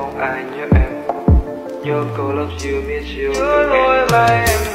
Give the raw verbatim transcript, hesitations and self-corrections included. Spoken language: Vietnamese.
mong ai nhớ em. Nhớ cô love you miss you. Nhớ lối lại em